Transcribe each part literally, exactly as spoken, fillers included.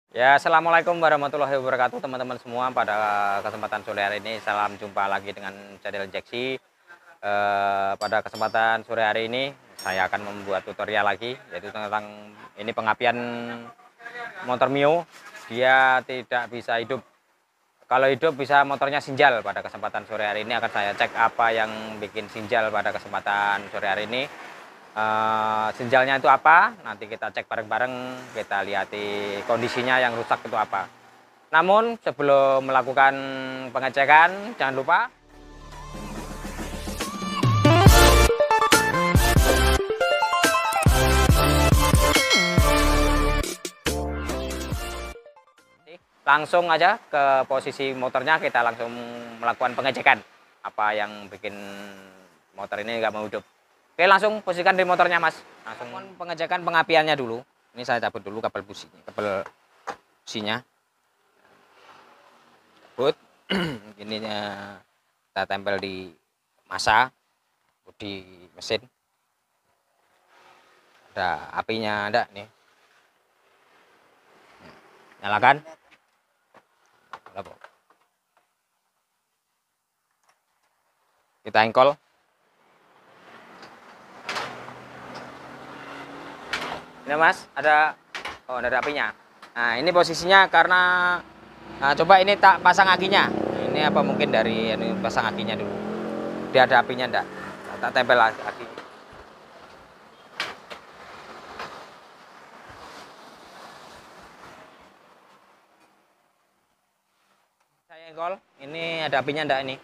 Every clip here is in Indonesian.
Ya, assalamualaikum warahmatullahi wabarakatuh teman-teman semua. Pada kesempatan sore hari ini, salam jumpa lagi dengan channel Jaxi. Eh, pada kesempatan sore hari ini, saya akan membuat tutorial lagi, yaitu tentang ini pengapian motor Mio. Dia tidak bisa hidup. Kalau hidup bisa motornya sinjal. Pada kesempatan sore hari ini akan saya cek apa yang bikin sinjal pada kesempatan sore hari ini. Uh, sinjalnya itu apa, nanti kita cek bareng-bareng, kita lihat kondisinya yang rusak itu apa. Namun sebelum melakukan pengecekan, jangan lupa langsung aja ke posisi motornya, kita langsung melakukan pengecekan apa yang bikin motor ini nggak mau hidup. Oke, langsung posisikan di motornya, Mas. Langsung pengecekan pengapiannya dulu. Ini saya cabut dulu kabel businya, kabel businya. Cabut. Ininya kita tempel di masa, di mesin. Ada apinya, ada nih. Nyalakan. Kita engkol. Ini Mas, ada oh ada apinya. Nah, ini posisinya karena nah, coba ini tak pasang akinya. Ini apa mungkin dari ini pasang akinya dulu. Dia ada apinya enggak? Tak tempel aki. Saya engkol, ini ada apinya enggak ini?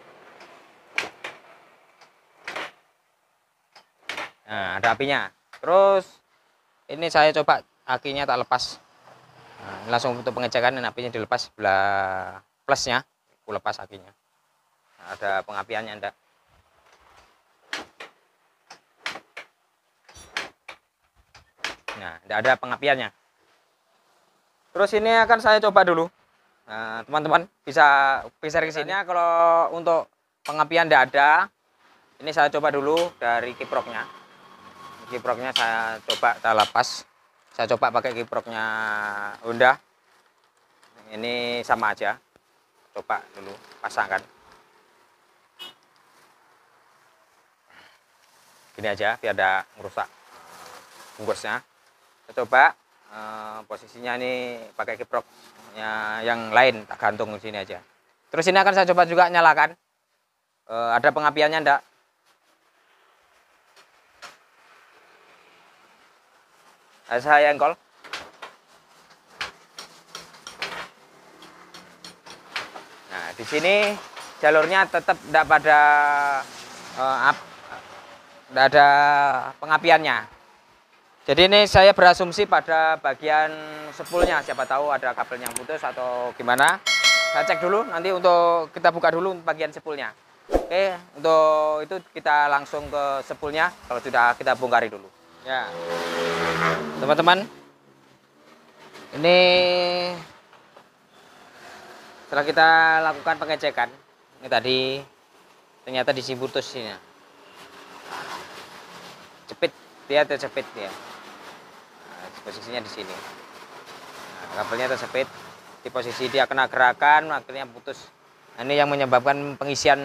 Nah, ada apinya. Terus ini saya coba akinya tak lepas. Nah, langsung untuk pengecekan, ini apinya dilepas sebelah plusnya, aku lepas akinya. Nah, ada pengapiannya enggak? Nah, enggak ada pengapiannya. Terus ini akan saya coba dulu. Nah, teman-teman bisa geser ke sini. Kalau untuk pengapian enggak ada, ini saya coba dulu dari kiproknya. Kiproknya saya coba tak lepas. Saya coba pakai kiproknya Honda. Ini sama aja. Coba dulu pasangkan. Gini aja biar ada merusak bungkusnya. Saya coba eh, posisinya ini pakai kiproknya yang lain, tak gantung di sini aja. Terus ini akan saya coba juga nyalakan. Eh, ada pengapiannya enggak? Saya engkol. Nah, di sini jalurnya tetap tidak pada uh, up, tidak ada pengapiannya. Jadi ini saya berasumsi pada bagian spoolnya, siapa tahu ada kabel yang putus atau gimana. Saya cek dulu, nanti untuk kita buka dulu bagian spoolnya. Oke, untuk itu kita langsung ke spoolnya. Kalau sudah kita bongkari dulu. Ya, teman-teman, ini setelah kita lakukan pengecekan, ini tadi ternyata diisi putus ini, cepit dia tercepit ya, nah, posisinya di sini, nah, kabelnya tersepit di posisi dia kena gerakan, akhirnya putus. Nah, ini yang menyebabkan pengisian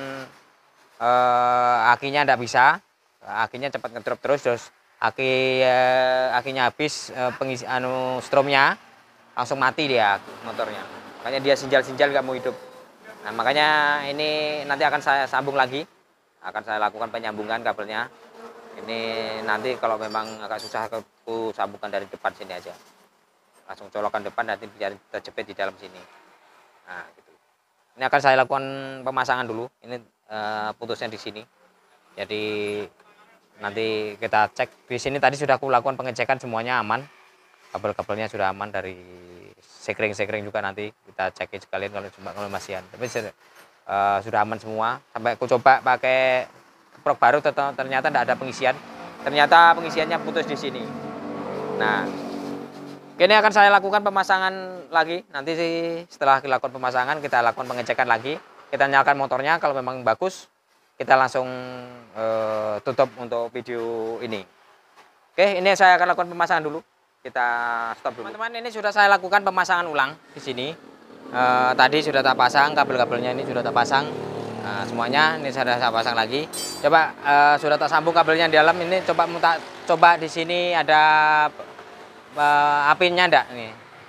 eh, akinya tidak bisa, akinya cepat ngedrop terus, terus aki eh, akinya habis, eh, pengisi anu stromnya langsung mati dia motornya, makanya dia sinjal-sinjal nggak mau hidup. Nah, makanya ini nanti akan saya sambung lagi, akan saya lakukan penyambungan kabelnya ini. Nanti kalau memang agak susah, aku sambungkan dari depan sini aja, langsung colokan depan, nanti biar terjepit di dalam sini. Nah, gitu. Ini akan saya lakukan pemasangan dulu, ini eh, putusnya di sini. Jadi nanti kita cek di sini. Tadi sudah aku lakukan pengecekan, semuanya aman, kabel-kabelnya sudah aman, dari sekring-sekring juga nanti kita cekin sekalian kalau cuma kalau masihan. Tapi uh, sudah aman semua. Sampai aku coba pakai kiprok baru, ternyata tidak ada pengisian. Ternyata pengisiannya putus di sini. Nah, ini akan saya lakukan pemasangan lagi. Nanti sih setelah dilakukan pemasangan, kita lakukan pengecekan lagi. Kita nyalakan motornya, kalau memang bagus kita langsung uh, tutup untuk video ini. Oke, ini saya akan lakukan pemasangan dulu. kita stop dulu. Teman-teman, ini sudah saya lakukan pemasangan ulang di sini. Uh, tadi sudah tak pasang, kabel-kabelnya ini sudah tak pasang. Nah, semuanya ini sudah saya pasang lagi. Coba uh, sudah tak sambung kabelnya di dalam ini. Coba muta, coba di sini ada uh, apinya enggak nih.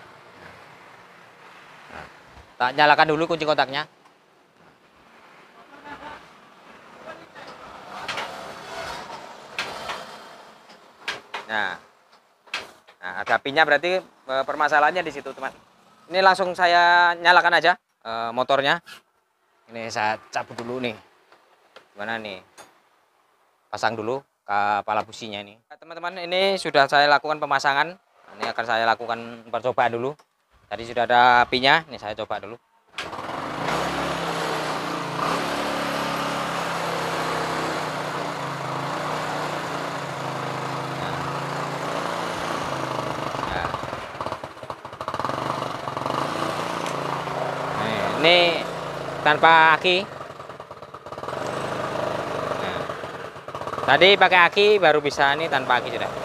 Nah, tak nyalakan dulu kunci kontaknya. Nah, nah ada apinya, berarti uh, permasalahannya di situ, teman. Ini langsung saya nyalakan aja uh, motornya. Ini saya cabut dulu nih. Gimana nih? Pasang dulu kepala businya ini. Teman-teman, ini sudah saya lakukan pemasangan. Ini akan saya lakukan percobaan dulu. Tadi sudah ada apinya, ini saya coba dulu. Nah. Nah. Ini tanpa aki. Nah, tadi pakai aki baru bisa, ini tanpa aki sudah.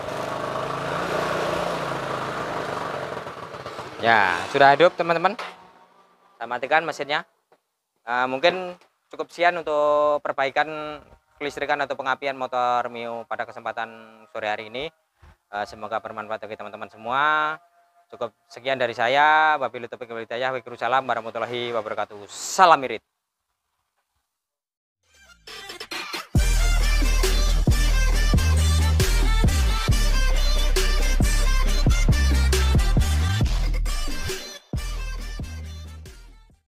Ya, sudah hidup teman-teman. Saya matikan mesinnya. Uh, mungkin cukup sekian untuk perbaikan kelistrikan atau pengapian motor Mio pada kesempatan sore hari ini. Uh, semoga bermanfaat bagi teman-teman semua. Cukup sekian dari saya. Wabillahi taufiq wal hidayah. Waalaikumsalam warahmatullahi wabarakatuh. Salam irit.